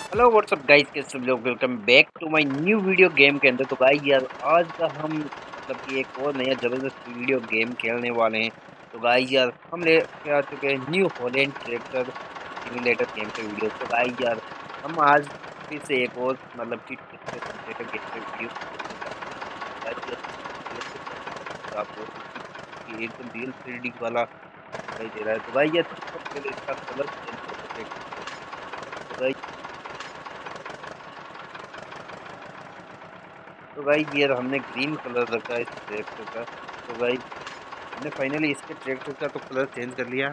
Hello what's up guys, कैसे सब लोग। Welcome back to my new video game के अंदर। तो गाइस यार, आज का हम एक और नया जबरदस्त वीडियो गेम खेलने वाले हैं। तो गाइस यार, हम ले के आ चुके हैं New Holland tractor simulator game पे वीडियो। तो गाइस यार, हम आज फिर से एक और ट्रैक्टर सिमुलेटर गेम पे वीडियो खेलने जा रहे हैं। गाइस यार, देख सकते हैं आप लोग कि एकदम रियल 3D वाला दिखाई दे रहा है। तो गाइस यार, सबसे पहले इसका कलर चेंज कर देते हैं। तो गाइस तो गाइस यार, हमने ग्रीन कलर रखा है इस ट्रैक्टर का। तो गाइस, हमने फाइनली इसके ट्रैक्टर का तो कलर चेंज कर लिया।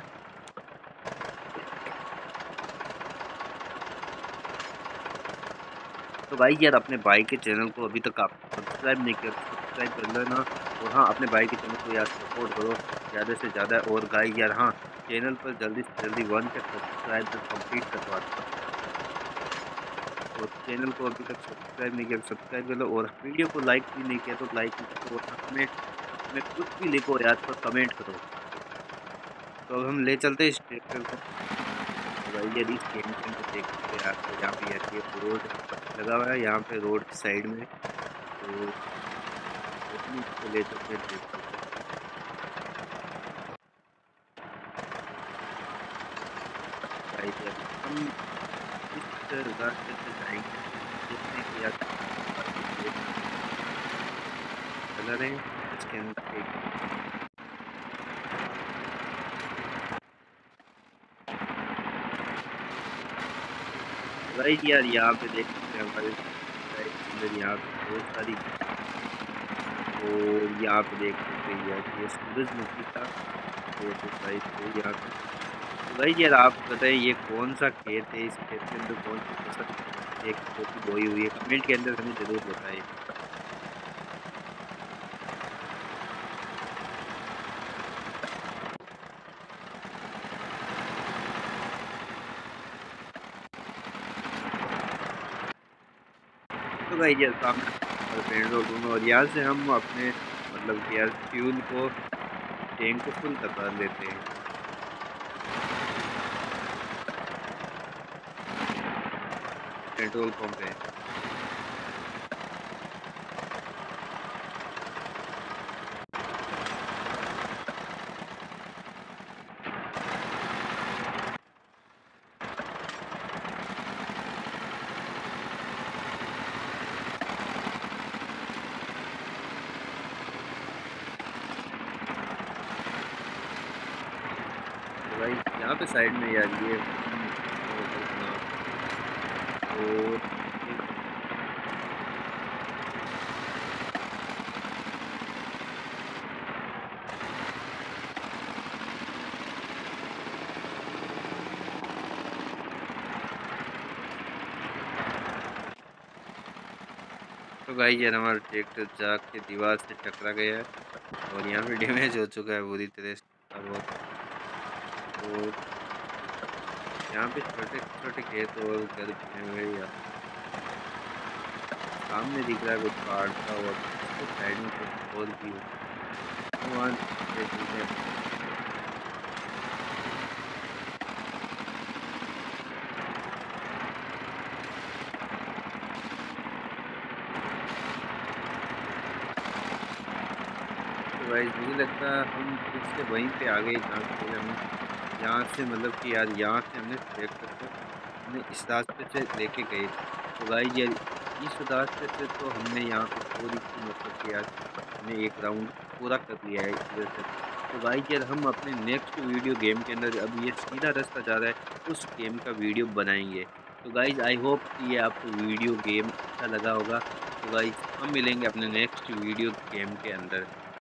तो गाइस यार, अपने भाई के चैनल को अभी तक आप सब्सक्राइब नहीं किया तो सब्सक्राइब कर लेना। और हाँ, अपने भाई के चैनल को यार सपोर्ट करो ज़्यादा से ज़्यादा। और गाइस यार, हाँ, चैनल पर जल्दी से जल्दी 1 के सब्सक्राइबर कंप्लीट करवा दो। और चैनल को अभी तक सब्सक्राइब नहीं किया तो सब्सक्राइब कर लो। और वीडियो को लाइक भी नहीं किया तो लाइक भी कर दो। और कमेंट में कुछ भी लिखो यार, पर कमेंट करो। तो अब हम ले चलते हैं इस ट्रैक्टर को। तो भाई यार, इस गेम के अंदर देख सकते हैं आप, यहाँ पे यार ये रोड लगा हुआ है, यहाँ पे रोड की साइड में। तो हम इसको ले चलते हैं ट्रैक्टर को। भाई यार, हम इस रास्ते से जाएंगे। देखते हैं कि यार ये कलर है इसके अंदर एक। भाई यार, यहाँ पे देख सकते हैं हमारे साइड के अंदर यहाँ पे बहुत सारी। और यहाँ पे देख सकते हैं यार, ये सूरजमुखी का खेत है साइड पे यहाँ पे। तो भाई यार, आप बताइए ये कौन सा खेत है, इस खेत के अंदर कौन सी फसल एक खेती बोई हुई है, कमेंट के अंदर हमें जरूर बताइए। तो भाई यार, सामने पेट्रोल पंप है। और यहाँ से हम अपने कि यार फ्यूल को, टैंक को फुल करवा लेते हैं। पेट्रोल पंप है। तो भाई यहाँ पे साइड में यार ये होटल का नाम। और एक, तो भाई यार, हमारा ट्रैक्टर जाके दीवार से टकरा गया है। और यहाँ पे डैमेज हो चुका है पूरी तरह से थोड़ा बहुत। और यहाँ पे छोटे छोटे खेत और घर बने हुए हैं यार। सामने दिख रहा है कुछ पहाड़ सा, और उसके साइड में कुछ और भी है। तो वहाँ ले चलते हैं। तो भाई मुझे लगता है हम फिर से वहीं पे आ गए जहाँ से हमें, यहाँ से कि यार, यहाँ से हमने ट्रैक्टर को हमने इस रास्ते से लेके गए थे। तो भाई यार, इस रास्ते से तो हमने यहाँ पे पूरी की कि यार, हमने एक राउंड पूरा कर लिया है इधर से। तो भाई यार, हम अपने नेक्स्ट वीडियो गेम के अंदर, अब ये सीधा रास्ता जा रहा है, उस गेम का वीडियो बनाएंगे। तो गाइज, आई होप कि ये आपको वीडियो गेम अच्छा लगा होगा। तो गाइज, हम मिलेंगे अपने नेक्स्ट वीडियो गेम के अंदर।